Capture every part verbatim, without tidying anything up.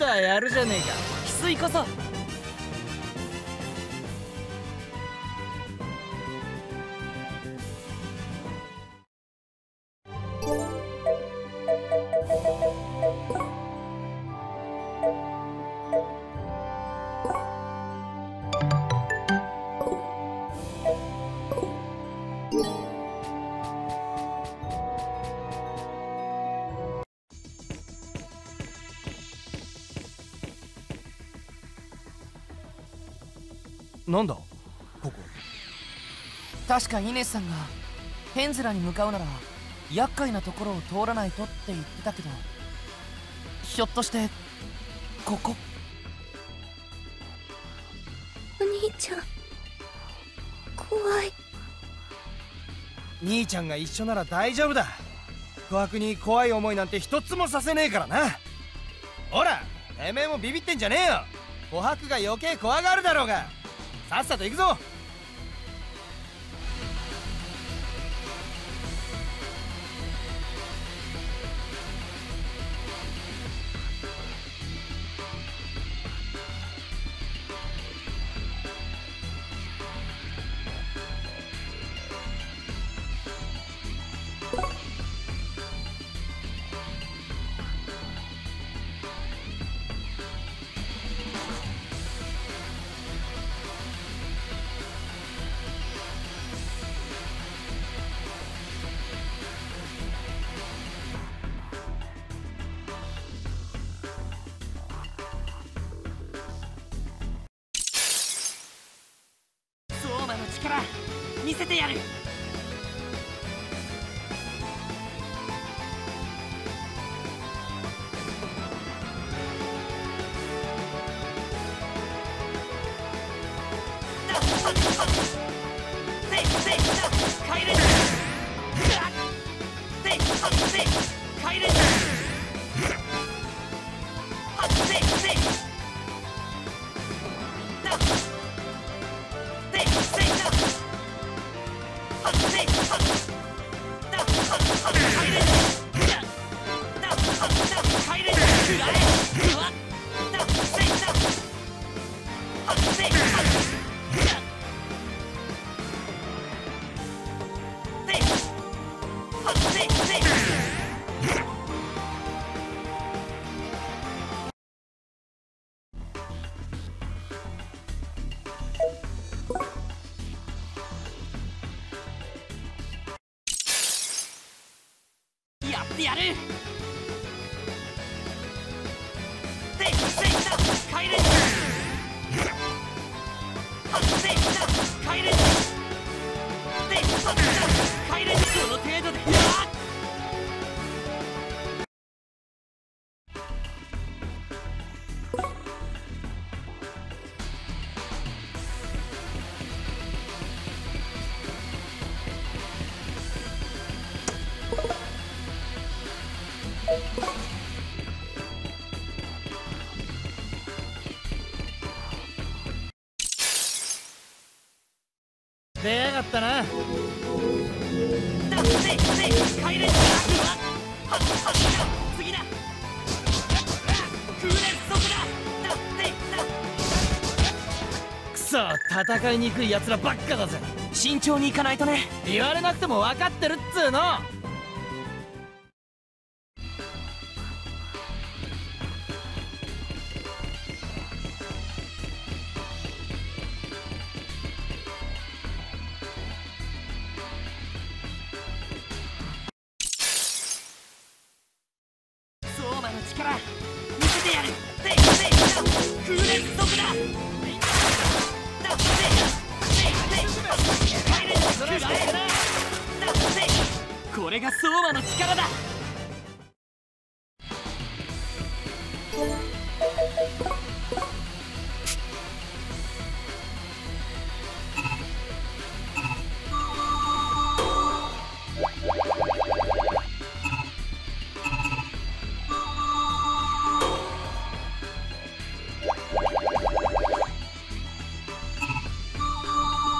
とはやるじゃねえか。翡翠こそ。 なんだここ。 確かイネスさんがヘンズラに向かうなら厄介なところを通らないとって言ってたけど、ひょっとしてここ。 お兄ちゃん怖い。 兄ちゃんが一緒なら大丈夫だ。琥珀に怖い思いなんて一つもさせねえからな。ほらてめえもビビってんじゃねえよ。琥珀が余計怖がるだろうが。さっさと行くぞ。 力見せてやる。やってやる。この程度で出やがったな。 次だ。 くそ、戦いにくい奴らばっかだぜ。 慎重にいかないとね。 言われなくても分かってるっつうの。 相馬の力見せてやる。空連続だ。これが相馬の力だ。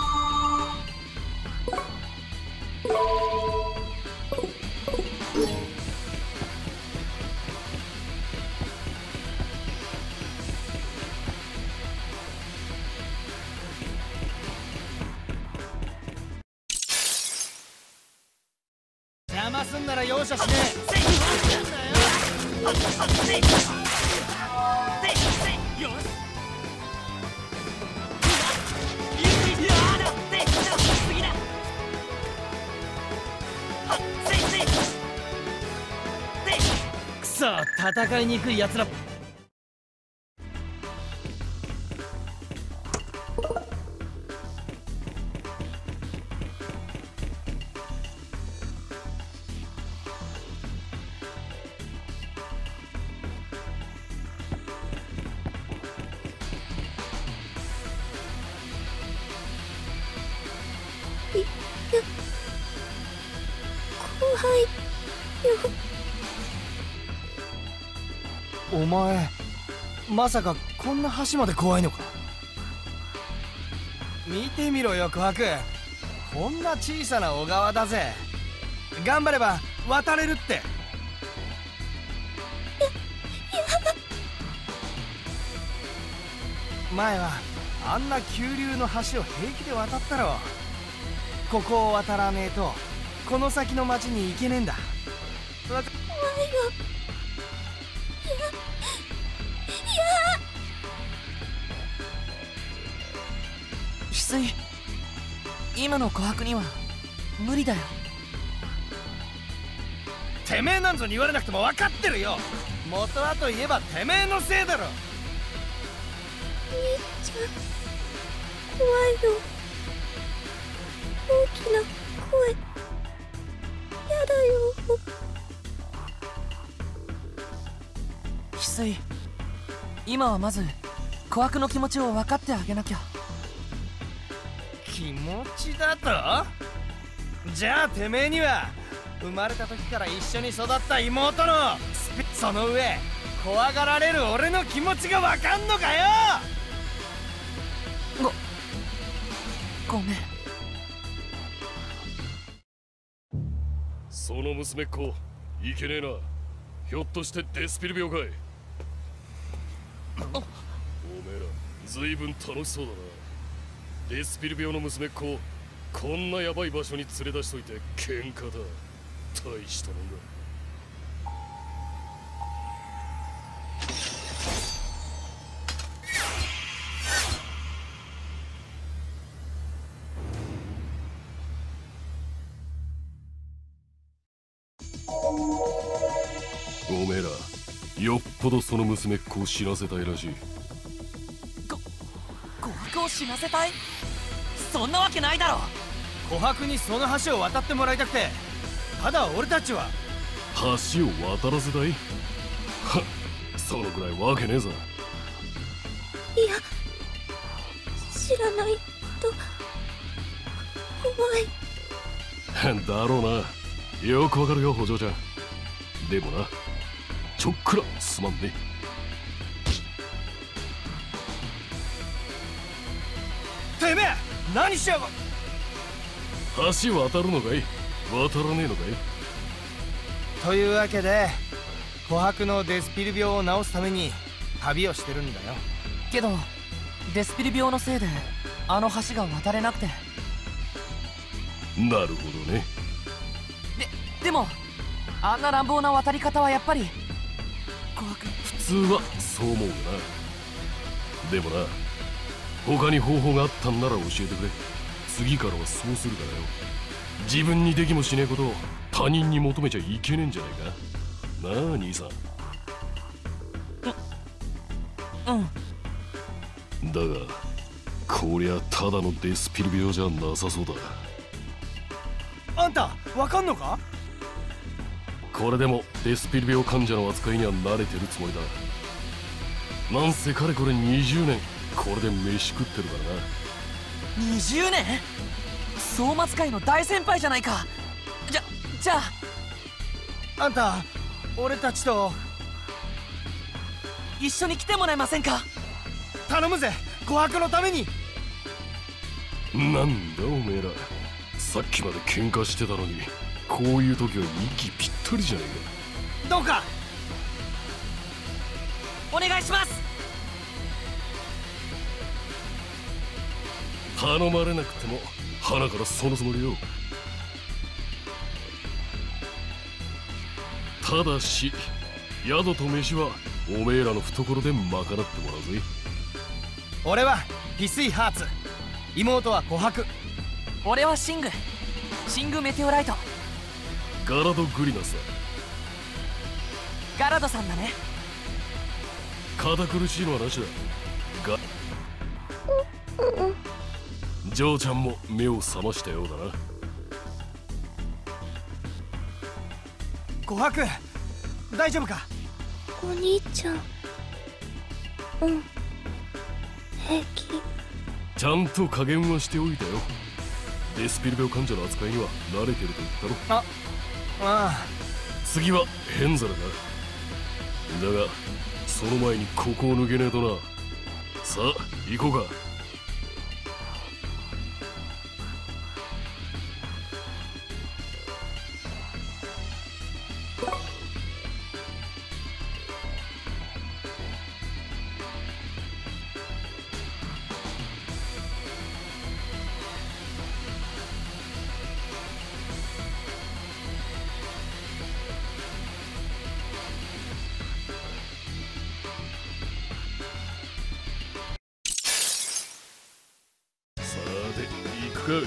うん。 かすんなら容赦しねえ。 くそ戦いにくいやつら。 怖いよ。 お前まさかこんな橋まで怖いのか。見てみろよ琥珀、こんな小さな小川だぜ。頑張れば渡れるって。前はあんな急流の橋を平気で渡ったろ。ここを渡らねえとこの先の町に行けねえんだ。 怖いよ。 翡翠、今の琥珀には無理だよ。 てめえなんぞに言われなくても分かってるよ。元はといえばてめえのせいだろ。 兄ちゃん怖いよ。大きな声やだよ。 翡翠、今はまず琥珀の気持ちを分かってあげなきゃ。 気持ちだと？じゃあてめえには生まれた時から一緒に育った妹のスピ、その上怖がられる俺の気持ちが分かんのかよ。 ごごめん。 その娘っ子いけねえな。ひょっとしてデスピル病かい。おめえらずいぶん楽しそうだな。デスピル病の娘っ子こんなヤバい場所に連れ出しといて喧嘩だ。大したもんだ。おめえらよっぽどその娘っ子を死なせたいらしい。 ご琥珀を死なせたい？そんなわけないだろ。 琥珀にその橋を渡ってもらいたくて、ただ俺たちは橋を渡らせたい？はっ、そのくらいわけねえぞ。 いや知らないと怖い。 だろうな。よくわかるよお嬢ちゃん。でもな、ちょっくらすまんね。 てめえ何しやが。 橋渡るのかい？渡らねえのかい？ というわけで琥珀のデスピル病を治すために旅をしてるんだよ。 けどデスピル病のせいであの橋が渡れなくて。 なるほどね。 ででもあんな乱暴な渡り方はやっぱり琥珀。 普通はそう思うよな。でもな、他に方法があったんなら教えてくれ。次からはそうするからよ。自分にできもしねえことを他人に求めちゃいけねえんじゃないかなあ兄さん。 うん。 だがこりゃただのデスピル病じゃなさそうだ。 あんたわかんのか？ これでもデスピル病患者の扱いには慣れてるつもりだ。なんせかれこれにじゅうねんこれで飯食ってるからな。 にじゅうねん？相馬使いの大先輩じゃないか。じゃじゃああんた俺たちと一緒に来てもらえませんか？ 頼むぜ琥珀のために。 なんだおめえら、さっきまで喧嘩してたのにこういう時は息ぴったりじゃねえか。 どうかお願いします。 頼まれなくても鼻からそのつもりよ。 ただし宿と飯はおめえらの懐で賄ってもらうぜ。 俺は翡翠ハーツ、妹は琥珀。 俺はシングシングメテオライト。 ガラドグリナスガラドさんだね。 だ。堅苦しいのはなしだ。がジョーちゃんも目を覚ましたようだな。 琥珀、大丈夫か？ お兄ちゃん。うん平気。 ちゃんと加減はしておいたよ。デスピル病患者の扱いには慣れてると言ったろ。 あああ。 次はヘンゼルだ。だがその前にここを抜けねえとな。さあ行こうか。行くか。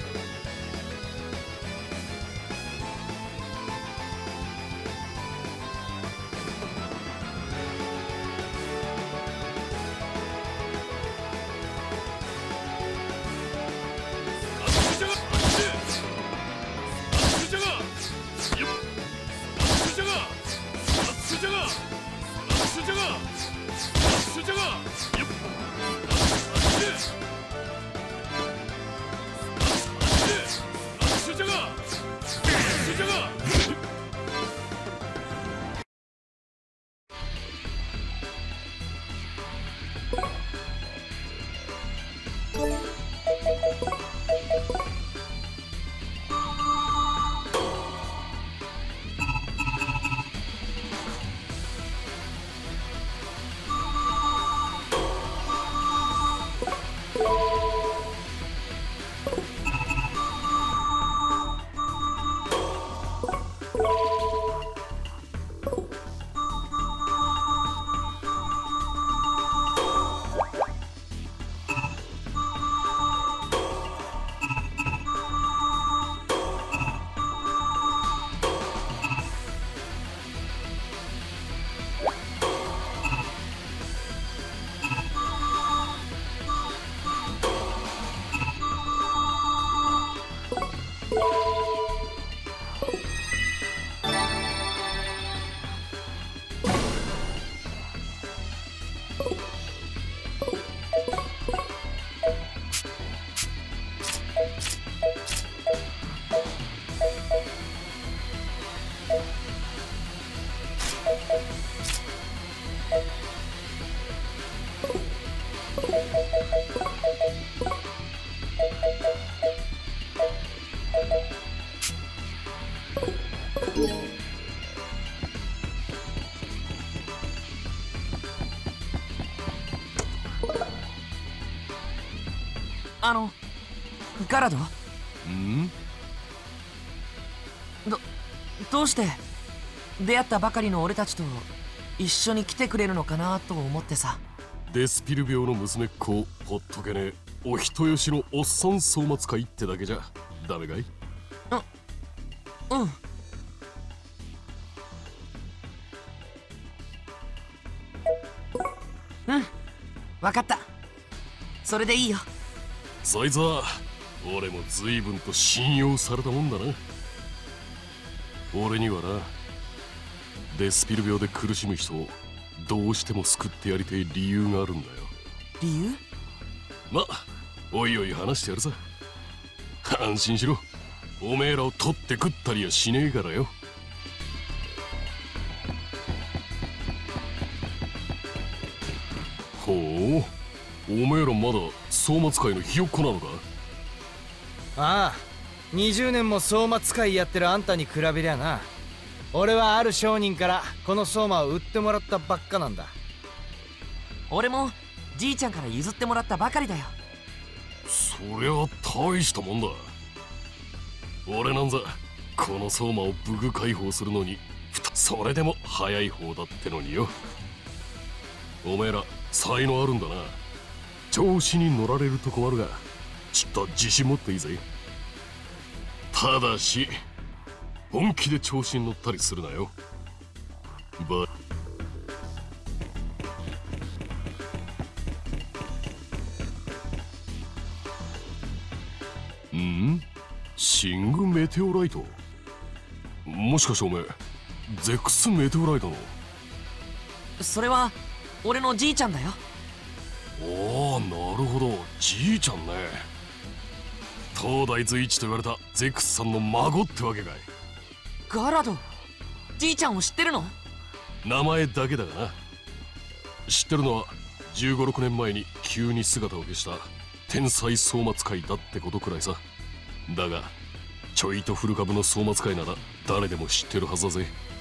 あのガラド、 んどどうして出会ったばかりの俺たちと一緒に来てくれるのかなと思ってさ。 デスピル病の娘っ子をほっとけねえお人よしのおっさん総末会ってだけじゃダメかい？ うんうん。うん分かった、それでいいよ。 そいつは俺も随分と信用されたもんだな。俺にはな、デスピル病で苦しむ人をどうしても救ってやりてえ理由があるんだよ。 理由？ ま、おいおい話してやるさ。安心しろ、おめえらを取って食ったりやしねえからよ。ほう、おめえらまだ総末会のひよっこなのか？ ああ、にじゅうねんも相馬使いやってるあんたに比べりゃな。俺はある商人からこの相馬を売ってもらったばっかなんだ。 俺もじいちゃんから譲ってもらったばかりだよ。 そりゃ大したもんだ。俺なんざこの相馬を武具解放するのにふたそれでも早い方だってのによ。おめえら才能あるんだな。調子に乗られると困るが、ちょっと自信持っていいぜ。ただし本気で調子に乗ったりするなよ。ばんシングメテオライト、もしかしておめえゼックスメテオライトの。 それは俺のじいちゃんだよ。 おお、なるほど、じいちゃんね。東大随一と言われたゼックスさんの孫ってわけかい。 ガラド、じいちゃんを知ってるの？ 名前だけだがな。知ってるのはじゅうご、ろくねんまえに急に姿を消した天才総末会だってことくらいさ。だがちょいと古株の総末会なら誰でも知ってるはずだぜ。